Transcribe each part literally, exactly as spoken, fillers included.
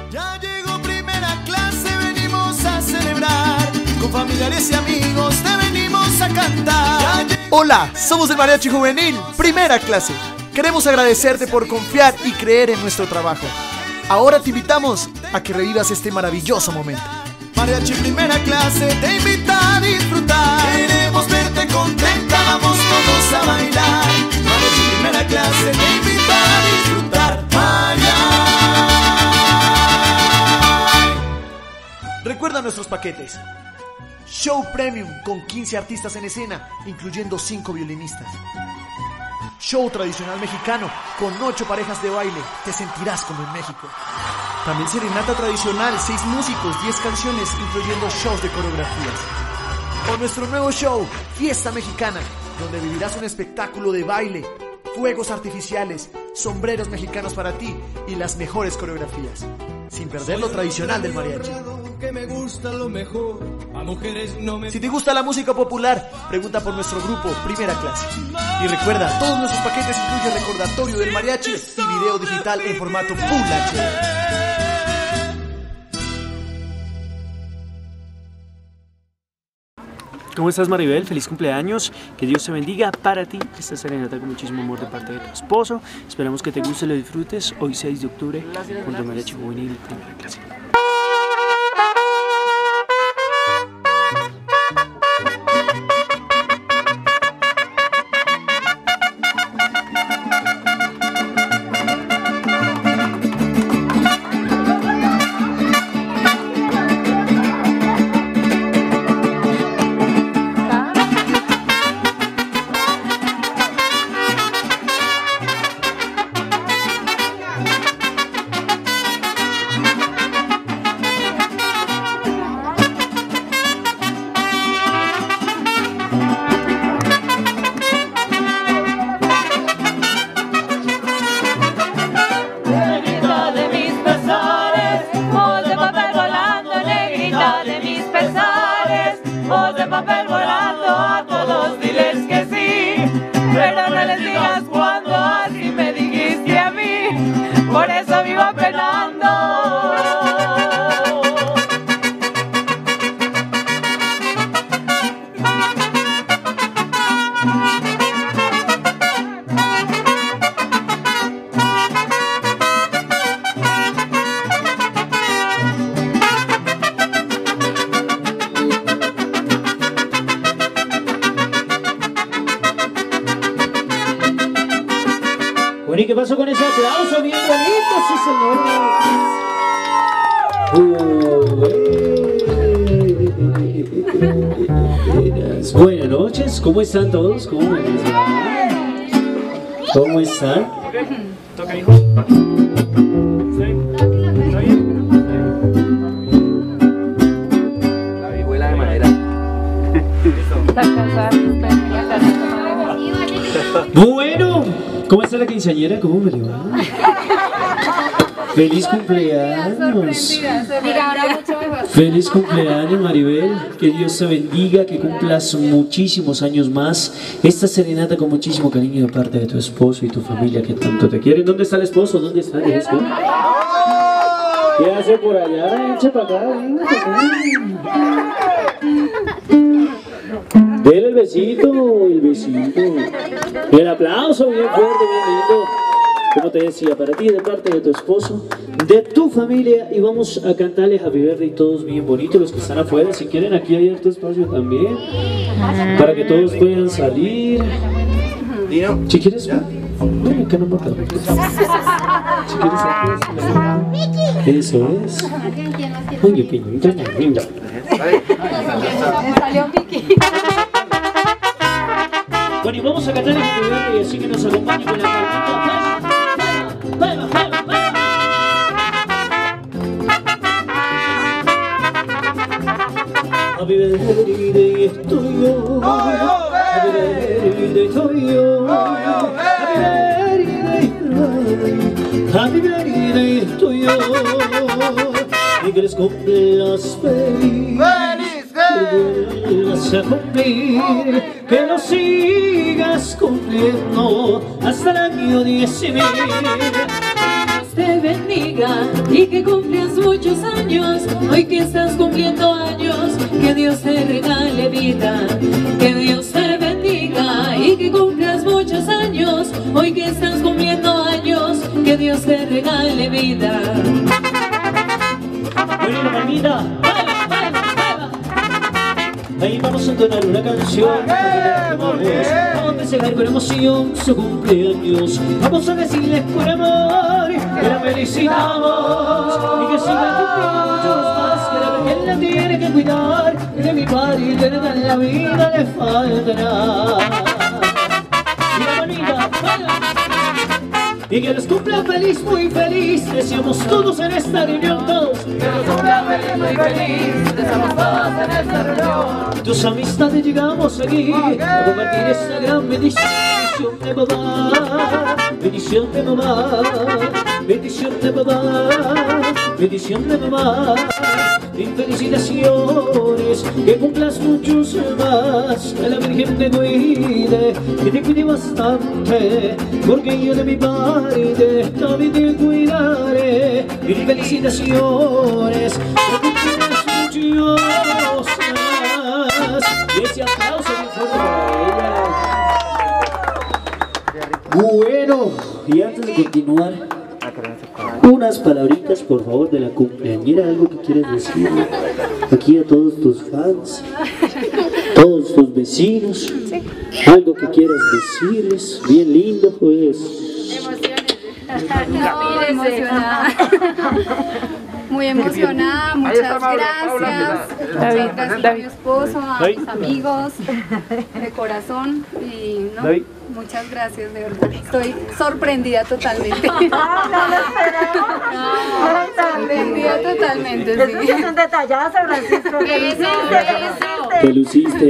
Ya llegó primera clase, venimos a celebrar. Con familiares y amigos te venimos a cantar. Hola, somos el Mariachi Juvenil, primera clase. Queremos agradecerte por confiar y creer en nuestro trabajo. Ahora te invitamos a que revivas este maravilloso momento. Mariachi primera clase te invita a disfrutar. Queremos verte contenta, vamos todos a bailar. Mariachi primera clase te invita a disfrutar. Mariachi. Recuerda nuestros paquetes. Show Premium con quince artistas en escena, incluyendo cinco violinistas. Show tradicional mexicano con ocho parejas de baile, te sentirás como en México. También serenata tradicional, seis músicos, diez canciones, incluyendo shows de coreografías. O nuestro nuevo show, Fiesta Mexicana, donde vivirás un espectáculo de baile, fuegos artificiales, sombreros mexicanos para ti y las mejores coreografías, sin perder lo tradicional del mariachi. Que me gusta lo mejor, a mujeres no me... Si te gusta la música popular, pregunta por nuestro grupo Primera Clase. Y recuerda, todos nuestros paquetes incluyen recordatorio del mariachi y video digital en formato Full H D. ¿Cómo estás, Maribel? Feliz cumpleaños, que Dios te bendiga. Para ti, esta serenata con muchísimo amor de parte de tu esposo. Esperamos que te guste y lo disfrutes hoy seis de octubre junto al Mariachi Juvenil Primera Clase. Voz de papel volando, a todos diles que sí, pero no les digas cuando así me dijiste a mí, por eso vivo penando. Bueno, ¿y qué pasó con ese aplauso? Bien bonito, sí, señor. Uh, buenas noches, ¿cómo están todos? ¿Cómo les va? ¿Cómo están? Toca, hijo. La vihuela de madera. Bueno, ¿cómo está la quinceañera? ¿Cómo me le va? ¡Feliz cumpleaños! ¡Feliz cumpleaños, Maribel! Que Dios te bendiga, que cumplas muchísimos años más. Esta serenata con muchísimo cariño de parte de tu esposo y tu familia que tanto te quieren. ¿Dónde está el esposo? ¿Dónde está el esposo? ¿Qué hace por allá? Echa para acá, venga para acá. Dele el besito, el besito. El aplauso bien fuerte, bien lindo. Como te decía, para ti de parte de tu esposo, de tu familia, y vamos a cantarles Happy Birthday todos bien bonitos, los que están afuera, si quieren aquí hay harto espacio también, para que todos puedan salir. Si quieres, ven acá, no me acuerdo. Si quieres, aquí. Eso es. Oye, peñita, linda. Me salió Vicky. Bueno, y vamos a cantar el Happy Birthday, así que nos acompañen con la palmita. ¡Palma, palma, palma! Happy birthday, estoy yo. Happy birthday, estoy yo. Happy birthday, estoy yo. Y que les cumplas feliz. Que vuelvas a cumplir, que lo sigas cumpliendo hasta el año diez mil. te bendiga y que cumplas muchos años. Hoy que estás cumpliendo años, que Dios te regale vida. Que Dios te bendiga y que cumplas muchos años. Hoy que estás cumpliendo años, que Dios te regale vida. Bueno, la palmita, baila, baila, baila. Ahí vamos a entonar una canción vamos a festejar con emoción su cumpleaños. Vamos a decirles con amor que la felicitamos y que siga cumpliendo muchos más, que la Virgen la tiene que cuidar, que de mi padre de nada en la vida le faltará. Y la manita, baila. Y que les cumpla feliz, muy feliz. Deseamos todos en esta reunión, todos. Que nos cumpla feliz, muy feliz. Deseamos todos en esta reunión. Tus amistades llegamos aquí a compartir esta gran bendición de papá. Bendición de mamá. Bendición de papá. Bendición de mamá. Y felicitaciones, que cumplas muchos más, que la Virgen te cuide, que te cuide bastante, porque yo de mi parte también te cuidaré. Y felicitaciones, que cumplas muchos más. Y ese aplauso bien fuerte para ella. Bueno, y antes de continuar, unas palabritas por favor de la cumpleañera, algo que quieras decir aquí a todos tus fans, todos tus vecinos, algo que quieras decirles, bien lindo pues. No, emocionada. Muy emocionada, muchas gracias. Muchas gracias a mi esposo, a mis amigos, de corazón. Y no, muchas gracias, de verdad. Estoy sorprendida totalmente. No lo esperaba. Sorprendida totalmente, sí. Es un detallazo, Francisco. Te luciste.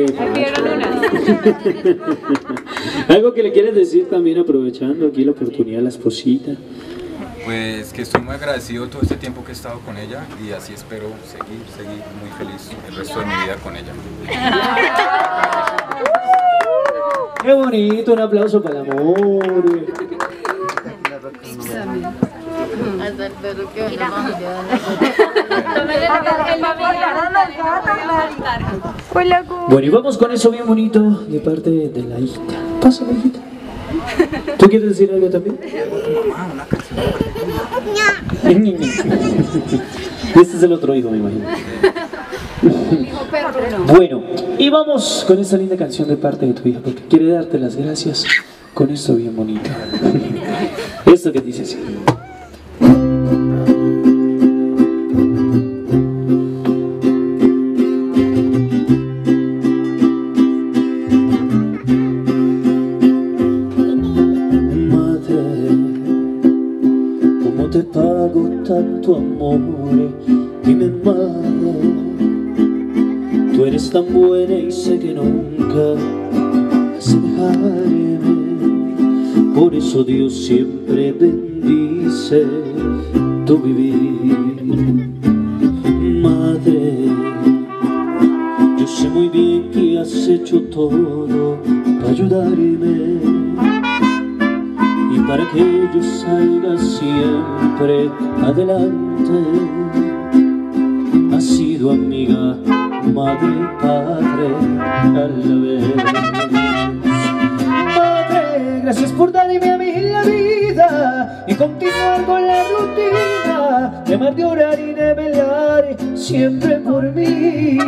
Algo que le quieres decir también, aprovechando aquí la oportunidad, la esposita. Pues que estoy muy agradecido todo este tiempo que he estado con ella y así espero seguir, seguir muy feliz el resto de mi vida con ella. Qué bonito, un aplauso para el amor. Bueno, y vamos con eso bien bonito de parte de la hijita. Pásame, hijita. ¿Tú quieres decir algo también? Este es el otro hijo, me imagino. Bueno, y vamos con esta linda canción de parte de tu hija, porque quiere darte las gracias con esto bien bonito. Esto que dice así. Tanto amor, dime madre, tú eres tan buena y sé que nunca vas a dejarme. Por eso Dios siempre bendice tu vivir. Madre, yo sé muy bien que has hecho todo para ayudarme y para que yo salga siempre adelante. Has sido amiga, madre y padre a la vez. Madre, gracias por darme a mí la vida y continuar con la rutina de amar, de orar y de velar siempre por mí.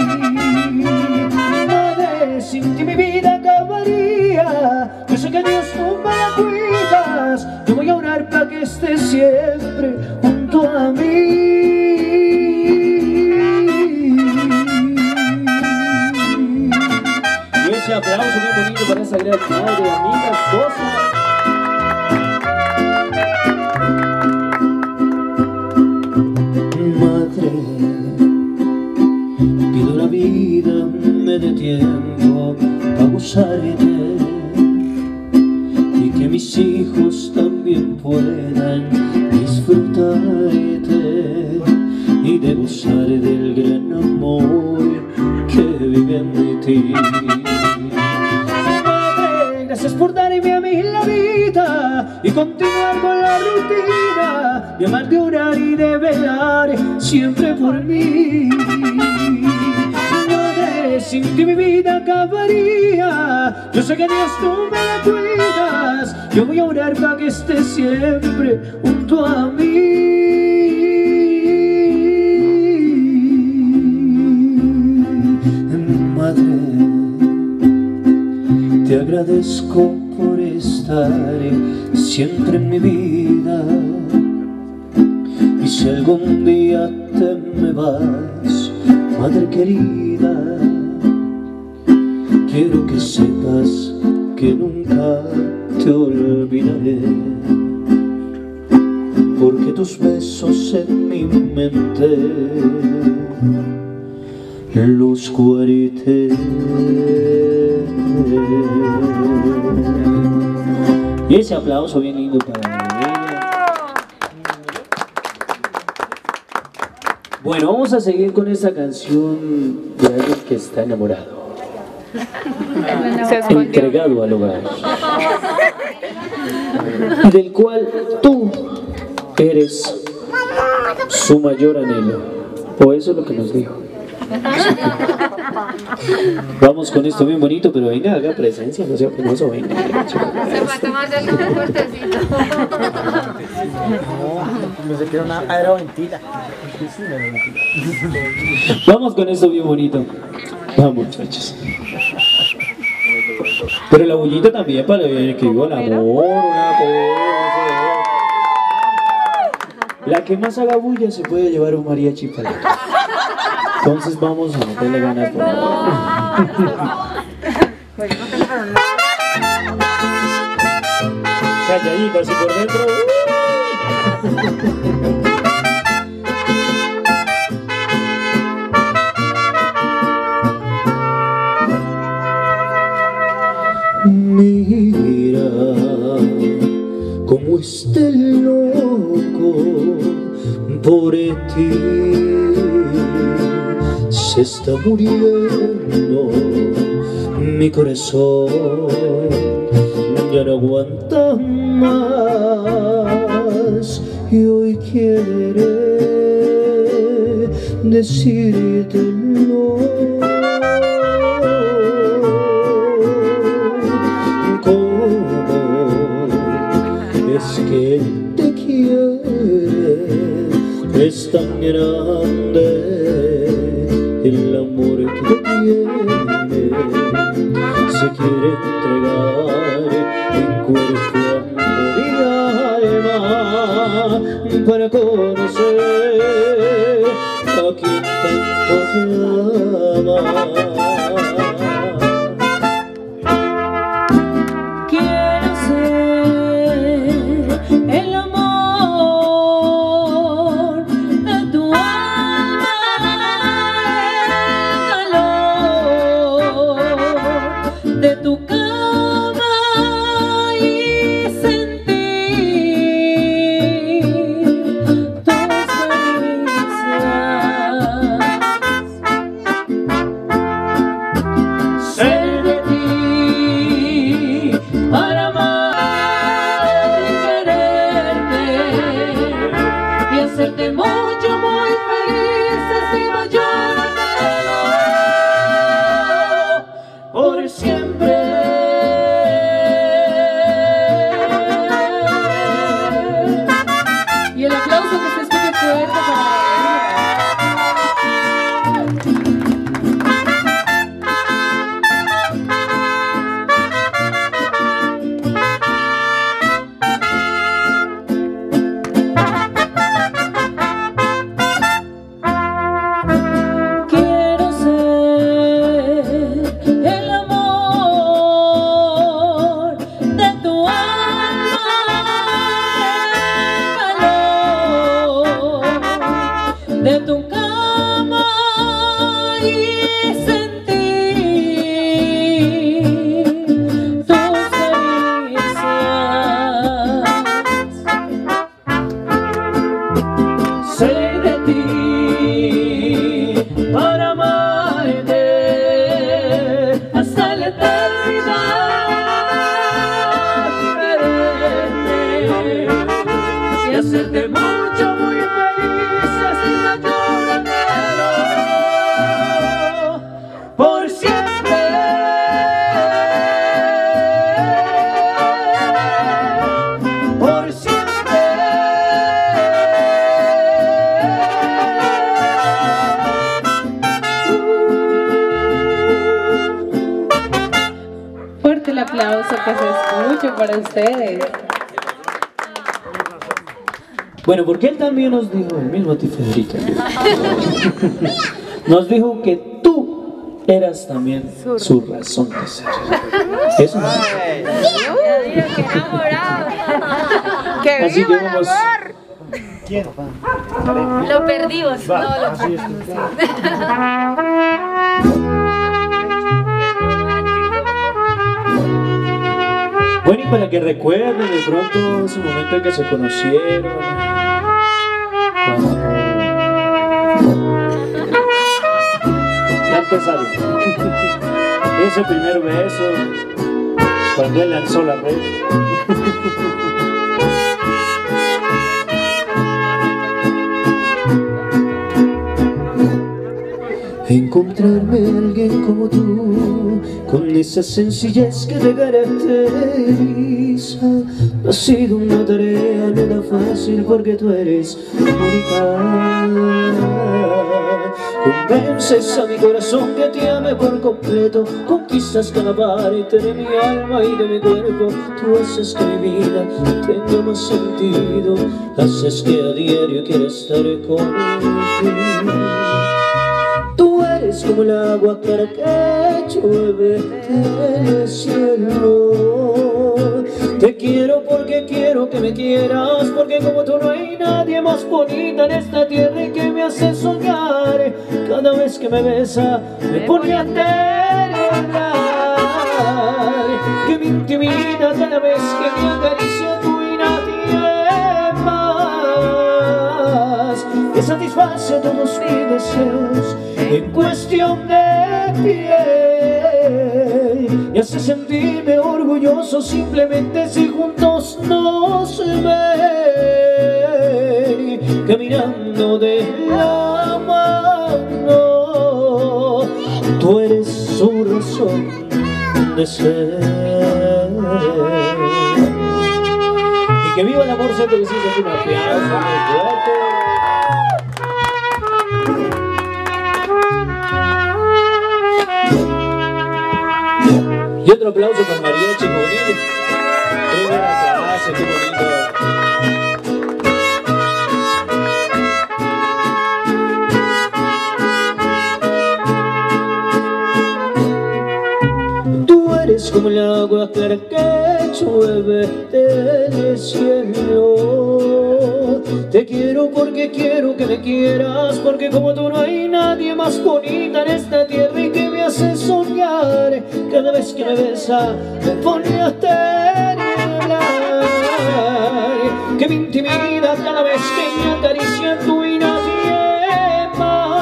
Madre, sin ti mi vida acabaría. Yo sé que Dios tú me la cuidas. Yo voy a orar para que estés siempre junto a mí. Y ese aplauso muy bonito para esa gran madre, amiga, esposa. Madre, pido la vida, me dé tiempo para gozarte y que mis hijos también puedan disfrutarte y de gozar del gran amor que vive en ti. Madre, gracias por darme a mí la vida y continuar con la rutina de amar, de orar y de velar siempre por mí. Madre, sin ti mi vida acabaría. Yo sé que Dios tú me la cuidas. Yo voy a orar para que estés siempre junto a mí. Madre, te agradezco por estar siempre en mi vida. Y si algún día te me vas, madre querida, quiero que sepas que nunca te olvidaré, porque tus besos en mi mente los guarité. Y ese aplauso bien lindo para ella. Bueno, vamos a seguir con esta canción de alguien que está enamorado, entregado al hogar, del cual tú eres su mayor anhelo, o eso es lo que nos dijo. Vamos con esto bien bonito, pero venga, haga presencia, no sea penoso, venga. Se va a tomar algo muy fuertecito. No, se queda una aeroventila. Vamos con esto bien bonito. Vamos, muchachos. Pero la bullita también para el que viva el amor, una cosa. La que más haga bulla se puede llevar un mariachi para acá. Entonces vamos a meterle ganas por favor. Calladita, así por dentro. Mira cómo está el loco por ti. Se está muriendo mi corazón, ya no aguanta más y hoy quiere decírtelo. ¿Cómo es que él te quiere? Es tan grande el amor que tiene, se quiere entregar en cuerpo, amor y alma para conocer a quien tanto te ama. Quiero ser el amor de tu alma, de tu cama y sentir tus caricias, ser de ti para amarte y quererte y hacerte mucho, muy feliz, es mi mayor anhelo por siempre. Y el aplauso que se escuche fuerte para ella. que se escuche para ustedes. Bueno, porque él también nos dijo, el mismo a ti, Federica, nos dijo que tú eras también su razón de ser. Eso no. ¡Qué enamorado! ¡Que Así viva que el vamos. amor! ¿Quién? Lo perdimos. No, lo perdimos. Bueno, y para que recuerden de pronto ese momento en que se conocieron, cuando... Ya empezaron. Ese primer beso, cuando él lanzó la red. Encontrarme a alguien como tú, con esa sencillez que te caracteriza, no ha sido una tarea nada fácil porque tú eres única. Convences a mi corazón que te ame por completo, conquistas cada parte de mi alma y de mi cuerpo. Tú haces que mi vida tenga más sentido, haces que a diario quiera estar contigo. Tú eres como el agua clara que llueve del cielo. Te quiero porque quiero que me quieras, porque como tú no hay nadie más bonita en esta tierra y que me hace soñar. Cada vez que me besa me pone a temblar, que me intimida cada vez que me acaricia tú y nadie más, que satisface todos mis deseos en cuestión de piel, y hace sentirme orgulloso simplemente si juntos nos ven, caminando de la mano. Tú eres su razón de ser. Y que viva el amor, siempre que sí se una aplauso muy fuerte. Y otro aplauso para Mariachi Juvenil. Primera clase, qué bonito. Tú eres como el agua clara que llueve del cielo. Te quiero porque quiero que me quieras, porque como tú no hay nadie más bonita en esta tierra y que me hace soñar. Cada vez que me besa me pone a temblar, que me intimida cada vez que me acaricia tú y nadie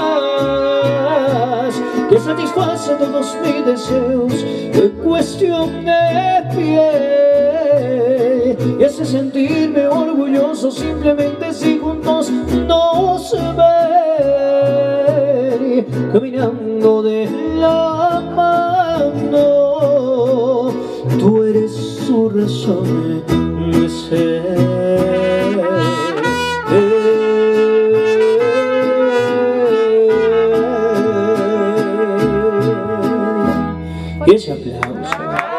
más, que satisface todos mis deseos en cuestión de piel, y hace sentirme orgulloso simplemente si juntos nos ven, caminando de la mano. Tú eres su razón de ser. Y ese aplauso.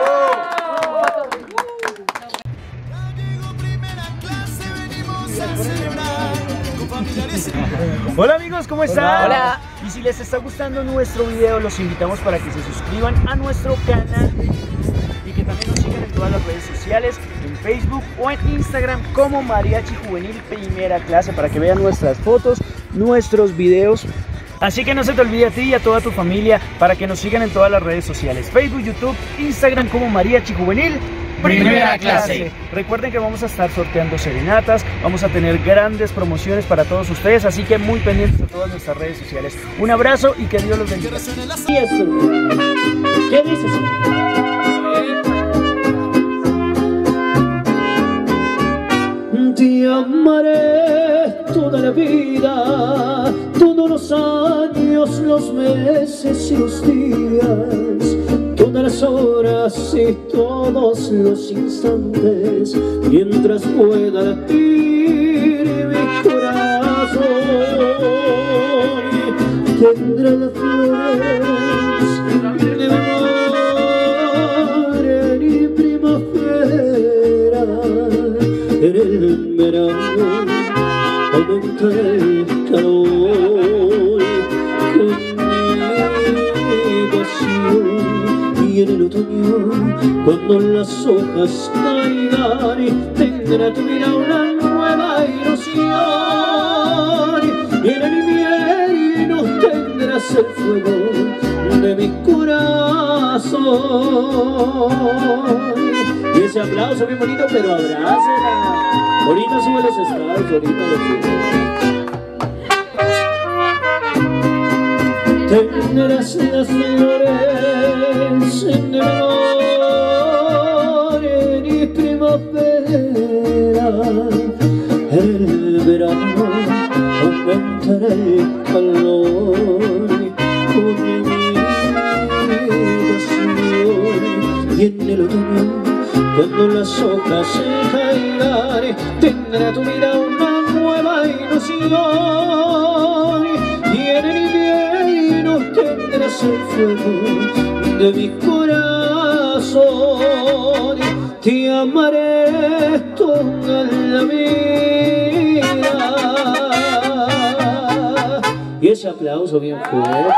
Hola amigos, ¿cómo están? Hola. Y si les está gustando nuestro video, los invitamos para que se suscriban a nuestro canal y que también nos sigan en todas las redes sociales, en Facebook o en Instagram como Mariachi Juvenil Primera Clase, para que vean nuestras fotos, nuestros videos. Así que no se te olvide a ti y a toda tu familia para que nos sigan en todas las redes sociales, Facebook, YouTube, Instagram como Mariachi Juvenil Primera Clase. Recuerden que vamos a estar sorteando serenatas, vamos a tener grandes promociones para todos ustedes, así que muy pendientes de todas nuestras redes sociales. Un abrazo y que Dios los bendiga. ¿Y esto? ¿Qué dices? Te amaré toda la vida, todos los años, los meses y los días, todas las horas y todos los instantes, mientras pueda latir mi corazón, tendré las flores de mi amor en mi primavera. el calor con mi pasión. Y en el otoño, cuando las hojas caigan, tendrá tu vida una nueva ilusión. Y en el invierno tendrás el fuego de mi corazón. Y ese aplauso bien bonito, pero abrázela. Ahorita sube los estados, ahorita los sube. Tendrás las flores en el amor y primavera. El verano aumentará el calor con mi pasión. Y en el otoño, cuando las hojas se caigan, tendrá tu vida una nueva ilusión. Y en el invierno tendrás el fuego de mi corazón. Te amaré toda la vida. Y ese aplauso bien fuerte.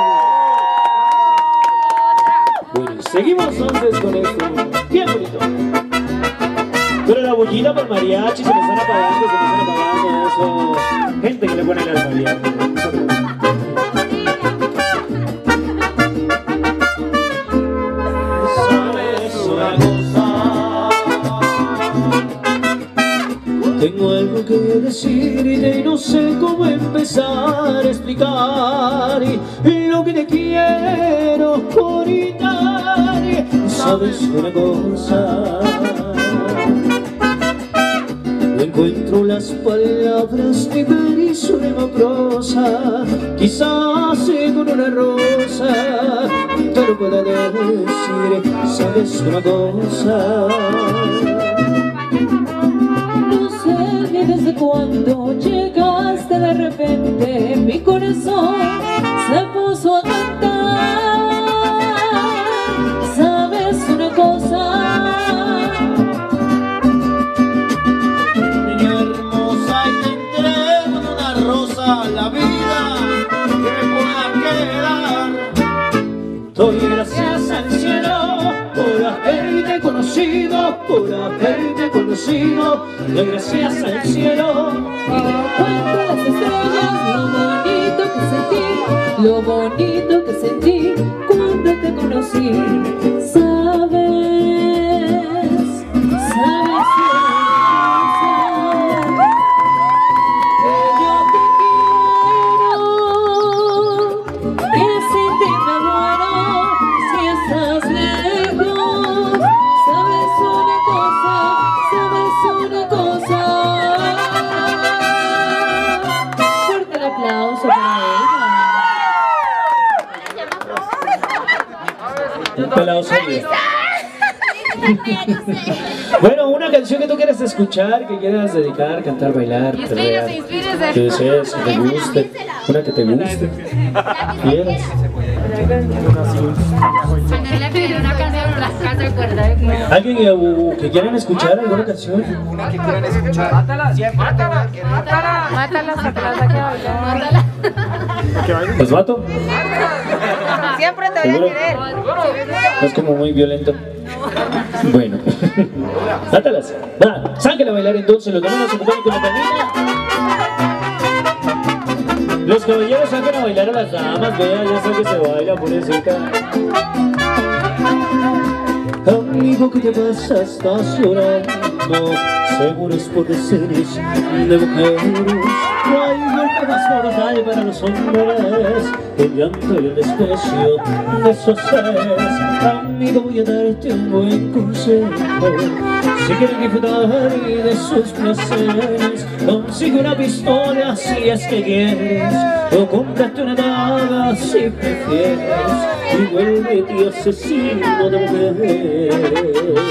Bueno, seguimos entonces con esto. Bien bonito. Pero la bullita por mariachi se me están apagando, se me están apagando eso. Gente que le pone las mariachi. ¿Sabes una cosa? Tengo algo que decirte y no sé cómo empezar a explicar lo que te quiero gritar. ¿Sabes una cosa? No encuentro las palabras ni me suena prosa. Quizás con una rosa te lo pueda decir. ¿Sabes una cosa? No sé ni desde cuándo llegaste de repente. Mi corazón se puso a cantar. ¿Sabes una cosa? Niña hermosa, y te entrego en una rosa la vida que me pueda quedar. Doy gracias al cielo por haberte conocido, por haberte conocido. Doy gracias al cielo. Cuento las estrellas, lo bonito que sentí, lo bonito que sentí cuando te conocí. Sabes, sabes que yo te quiero, que sin ti me muero si estás lejos. Sabes una cosa, sabes una cosa. Fuerte el aplauso para ella. Un pelado serio. Bueno, una canción que tú quieras escuchar, que quieras dedicar, cantar, bailar, perrear, Inspírese, que desees, que te guste, una que te guste, quieras. Le pedí una canción, las casas cuerda de cuerda. ¿Alguien que, que quieran escuchar alguna canción? Una que quieran escuchar. Mátala, Siempre mátala, te mátala. Mátala, sácalas aquí a bailar. Mátala. ¿Los mato? Siempre te voy a ¿Seguro? querer. Es como muy violento. Bueno. Mátalas. Va, sáquenla a bailar entonces. Los demás nos acompañan con la palmita. Los caballeros saquen a bailar a las damas. Vea, ya sé que se baila, pobrecita. Amigo, ¿qué te pasa? Estás llorando. Seguro es por deseos de mujeres. No hay golpe más mortal para los hombres que el llanto y el desprecio de esos seres. Amigo, voy a darte un buen consejo. Si quieres disfrutar de sus placeres, consigue una pistola si es que quieres, o cómprate una daga si prefieres, y vuélvete asesino de mujeres.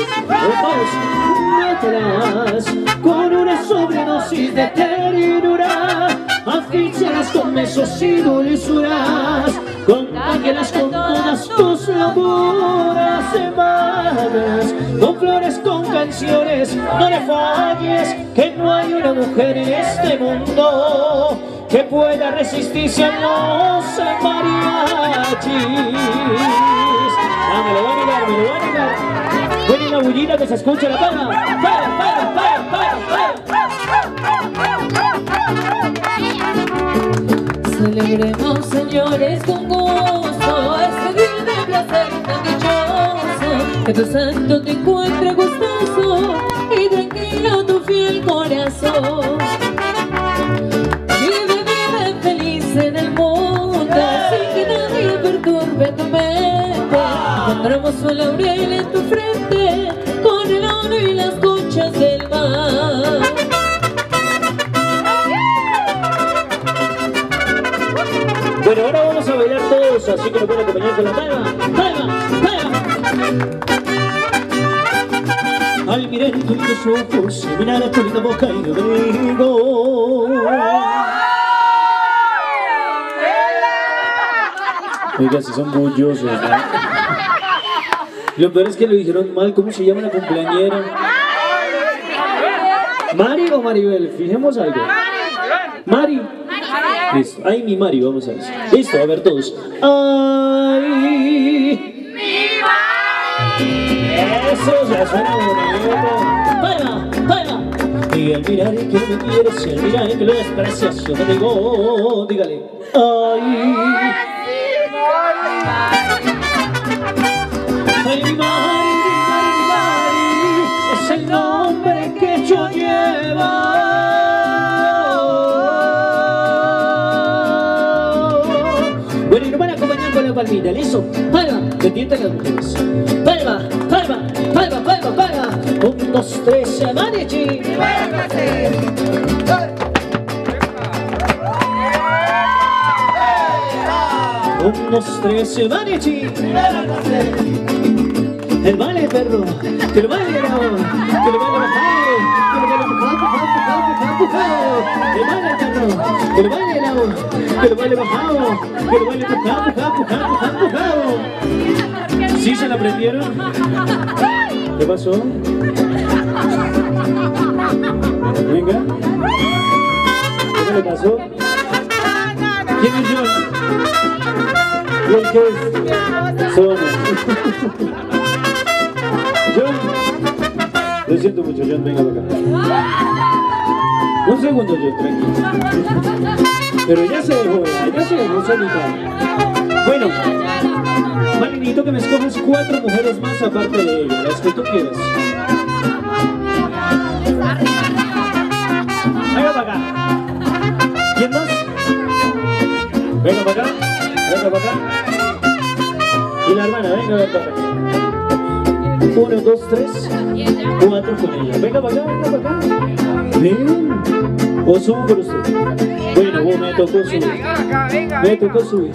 Mátalas con una sobredosis de ternura, asfixialas con besos y dulzuras, contágialas con todas tus locuras. semanas, con flores, con canciones. No le falles, que no hay una mujer en este mundo que pueda resistirse a los mariachis. Ah, me lo va a negar, me lo va a negar. Buena una bullita que se escuche la palma. Para, para, para, para, para. Celebremos, señores, con gusto este día de placer tan dichoso, que tu santo te encuentre gustoso y tranquilo tu fiel corazón. Vive, vive feliz en el mundo, sin que nadie perturbe tu mente. Pondremos un laurel en tu frente, con el oro y las conchas del mar. Bueno, ahora vamos a bailar todos, así que nos pueden acompañar con la palma. ¡Palma! ¡Palma! Al mirar tus lindos ojos, y mirar a tu linda boca y yo digo... Oiga, si son bullosos, ¿no? Lo peor es que lo dijeron mal. ¿Cómo se llama la cumpleañera? ¿Mari o Maribel? Fijemos algo. Mari. Listo. Ay, mi Mari, vamos a ver. Listo, a ver todos. Ay, mi Mari. Eso ya suena bonito. Palma, palma. Y al mirar que no me quieres, y al mirar que lo desprecias, yo te digo, dígale. Ay, ay, mi Mari, mi Mari, mi Mari, es el nombre que yo llevo. Bueno, y nos van a acompañar con la palmita, ¿listo? Palma, que tientan las mujeres. Palma, palma, palma, palma, palma. Un, dos, tres, mariachi. Un, dos, tres, mariachi. El baile, perro, que lo baile, no, que lo baile bajado, que lo baile bajado, bajado, el baile, perro, que lo baile, no, que lo baile bajado, que lo baile bajado, bajado, bajado. ¿Sí se la aprendieron? ¿Qué pasó? Venga. ¿Qué le pasó? ¿Quién es John? ¿Quién qué es? Zona. John, lo siento mucho, John, venga para acá. Un segundo, John, tranquilo. Pero ya se dejó, ya se dejó solita. Bueno, Marinito, que me escojas cuatro mujeres más aparte de ella, las que tú quieras. Venga para acá. ¿Quién más? Venga para acá, venga para acá. Y la hermana, venga, venga para acá. Uno, dos, tres, cuatro con ella. Venga para acá, venga para acá. Ven. O subo por usted. Bueno, vos me tocó subir. Me tocó subir.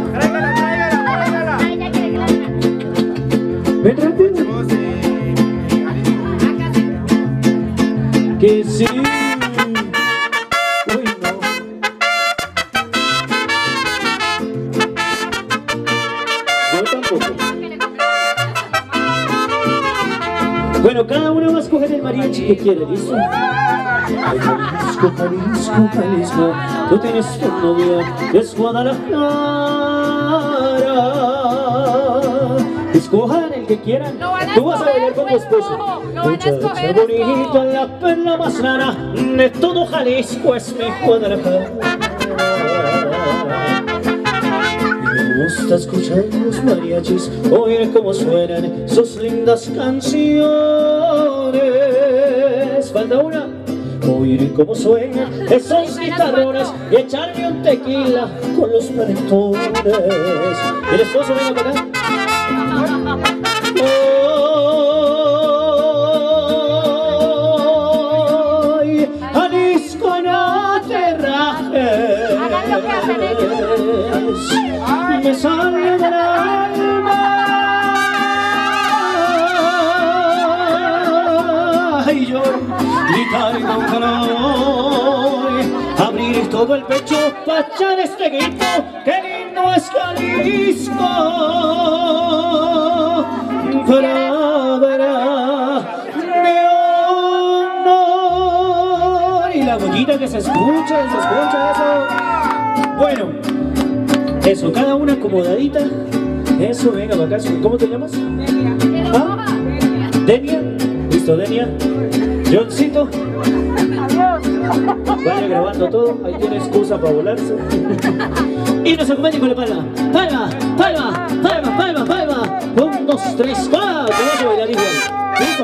Ven rápido. Que sí. Uy, no. Yo tampoco. Bueno, cada uno va a escoger el mariachi que quiere, ¿listo? Jalisco, Jalisco, Jalisco, tú tienes tu novia, es Guadalajara. Escojan el que quieran, tú vas a bailar con tu esposo. Muchacha bonita, la perla más rara de todo Jalisco es mi Guadalajara. Me gusta escuchar los mariachis, oír cómo suenan sus lindas canciones. Falta una. Oír cómo suenan esos guitarrones y echarme un tequila con los parentones. El esposo, venga para acá. Ay, Jalisco, no te rajes, me sale del alma. Ay, yo gritar con calor, abrir todo el pecho para echar este grito, que lindo es Jalisco. palabra de honor. Y la bollita que se escucha, se escucha eso. Bueno, eso, cada una acomodadita. Eso, venga para acá. ¿Cómo te llamas? Denia. ¿Ah? Denia. Listo, Denia. Johncito. Vaya grabando todo, ahí tiene excusa para volarse. Y nos acompaña con la palma. Palma, palma, palma, palma, palma. Un, dos, tres, cuatro. Vamos a bailar igual. ¿Listo?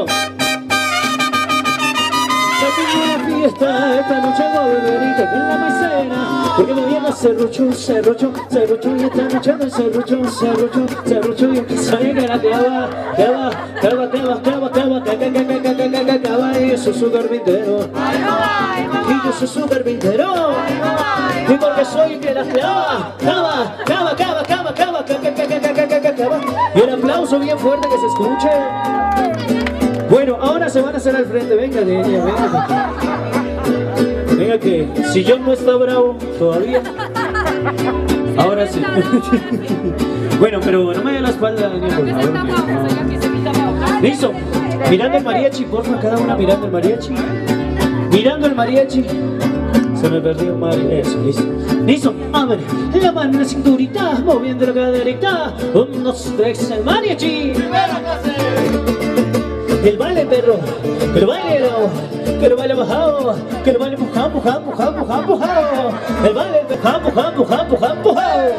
La primera fiesta, esta noche va a beber y te queda la maicena. Porque mañana serrucho, serrucho, serrucho. Y esta noche no serrucho, serrucho, serrucho. Y aquí soy que la clava, clava, clava, clava, clava, clava, clava, clava. Y yo soy su carpintero. Y yo soy su carpintero. Y porque soy que la clava, clava, clava, clava, clava, clava, clava. Y el aplauso bien fuerte que se escuche. Bueno, ahora se van a hacer al frente. Venga, Denia, venga. Venga que si John no está bravo todavía. Ahora sí. Bueno, pero no me dé la espalda, Denia, por favor. No. Listo. Mirando el mariachi, porfa, cada una mirando el mariachi. Mirando el mariachi. Se me perdió un mariachi. Eso, listo. Listo. A ver, la mano en la cinturita, moviendo la caderita. Un, dos, tres, el mariachi. Primera clase. El baile, perro, que lo baile, no, que lo baile bajado, que lo baile empujado, empujado, empujado, empujado, empujado. El baile, empujado, empujado, empujado, empujado, empujado.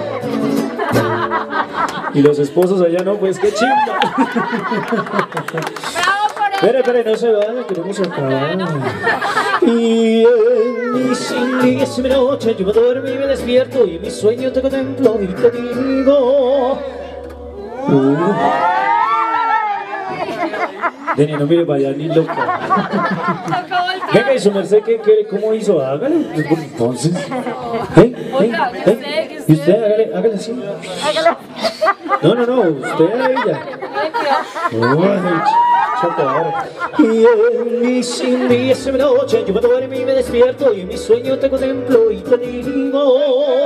Y los esposos allá no, pues qué chinga. Espera, espera, no se vaya, queremos acabar. Y en mi sindísima noche yo me duermo y me despierto y en mi sueño te contemplo y te digo. Uh. Denia, no mire para allá, ni loca. Venga, y su merced, ¿qué, qué, ¿cómo hizo? Hágale. Entonces. ¿Eh? ¿Eh? ¿Eh? ¿Y usted? Hágale, hágale así. No, no, no, usted a ella. Y en mi sindísima noche yo me duermo y me despierto y en mi sueño te contemplo y te digo.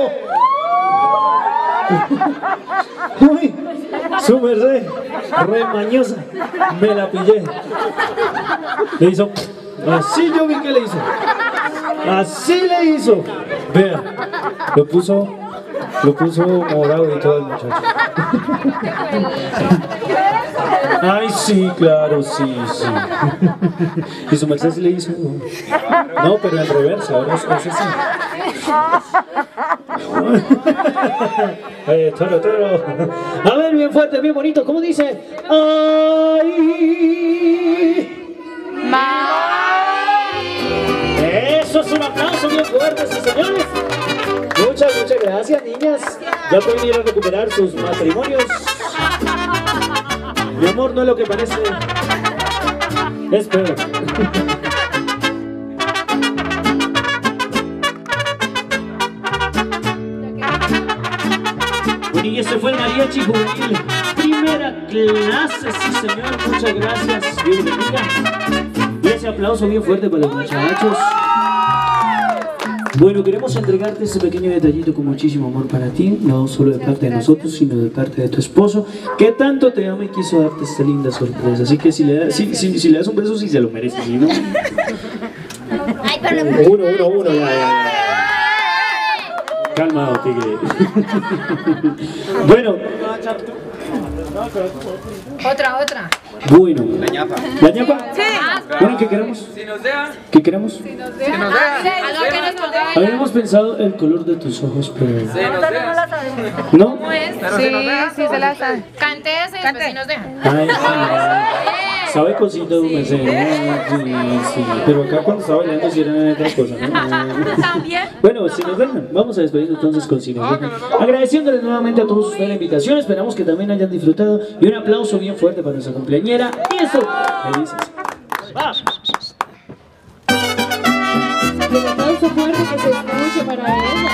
Uy, su merced, re mañosa, me la pillé. Le hizo, así yo vi que le hizo. Así le hizo. Vea, lo puso, lo puso morado y todo el muchacho. Ay, sí, claro, sí, sí. Y su merced sí le hizo. No, pero en reversa, ahora es así. Eh, toro, toro. A ver, bien fuerte, bien bonito. ¿Cómo dice? Ay. Eso es un aplauso bien fuerte, sí, señores. Muchas, muchas gracias, niñas. Ya pueden ir a recuperar sus matrimonios. Mi amor no es lo que parece. Es peor. Y ese fue el mariachi juvenil. Primera clase, sí señor. Muchas gracias. Bienvenida. Y ese aplauso bien fuerte para los muchachos. Bueno, queremos entregarte este pequeño detallito con muchísimo amor para ti. No solo de parte de nosotros, sino de parte de tu esposo, que tanto te ama y quiso darte esta linda sorpresa. Así que si le, da, si, si, si le das un beso, sí se lo mereces, ¿sí, no? Uno, uno, uno, ya, ya, ya. Calmado, tigre. Bueno. Otra, otra. Bueno. La ñapa. ¿La ñapa? Sí. Bueno, ¿qué queremos? Si nos deja. ¿Qué queremos? Si nos deja. Si nos deja. Habíamos pensado el color de tus ojos, pero... Si nos deja. ¿No? ¿Cómo es? Sí, sí se la sabe. Cante ese y después si nos deja. Ay, sí. Sabe cositas, me sé. Sí, sí. Pero acá cuando estaba bailando sí eran otras cosas, ¿no? ¿También? Bueno, si nos dejan, vamos a despedirnos entonces con si nos dejan. Agradeciéndoles nuevamente a todos ustedes la invitación. Esperamos que también hayan disfrutado. Y un aplauso bien fuerte para nuestra cumpleañera. Y eso, felices. Un aplauso fuerte que se escuche para ella.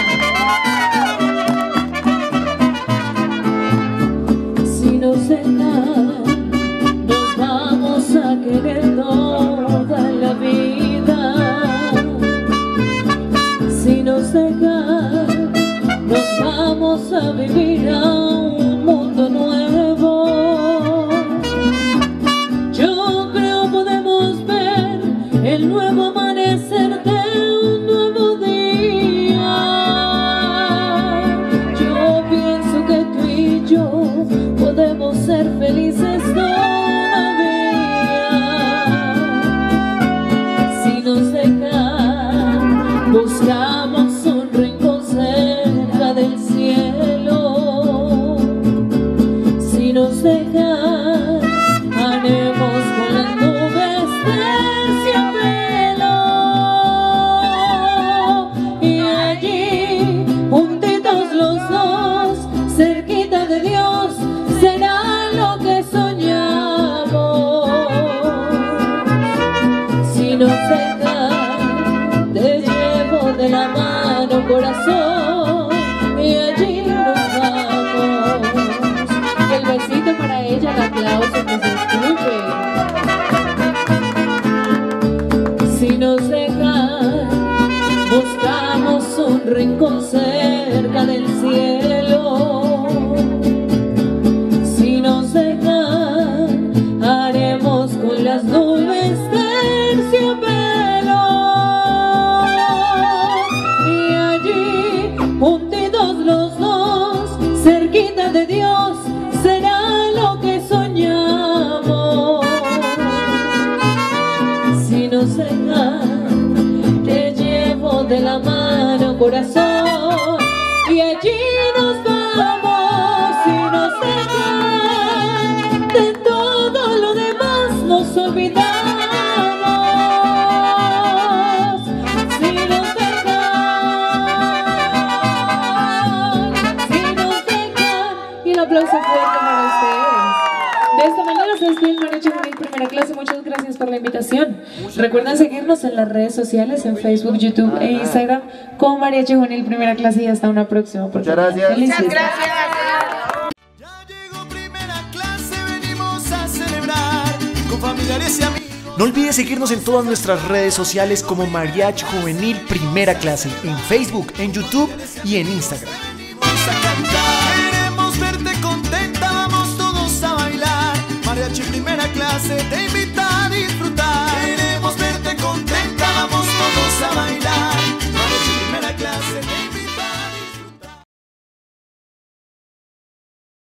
Si nos dejan, nos vamos a querer toda la vida. Si nos dejan, nos vamos a vivir a un mundo nuevo. corazón, y allí nos vamos. El besito para ella, el aplauso que se escuche. Si nos dejan, buscamos un rincón cerca del cielo. Si nos dejan, haremos con las nubes terciopelo. Y allí, juntitos los dos, cerquita de Dios, será lo que soñamos. Si nos dejan, te llevo de la mano, corazón, y allí nos vamos. Si nos dejan, de todo lo demás nos olvidamos. Si nos dejan, si nos dejan. Y el aplauso fuerte para ustedes. De esta manera se despide el Mariachi Juvenil Primera Clase. Muchas gracias por la invitación. Recuerden seguirnos en las redes sociales, en Facebook, YouTube e Instagram como Mariachi Juvenil Primera Clase, y hasta una próxima oportunidad. Muchas gracias. Muchas gracias. Ya llegó Primera Clase, venimos a celebrar con familiares y amigos. No olvides seguirnos en todas nuestras redes sociales como Mariachi Juvenil Primera Clase, en Facebook, en YouTube y en Instagram. Venimos a cantar, queremos verte contenta, vamos todos a bailar. Mariachi Primera Clase te invita.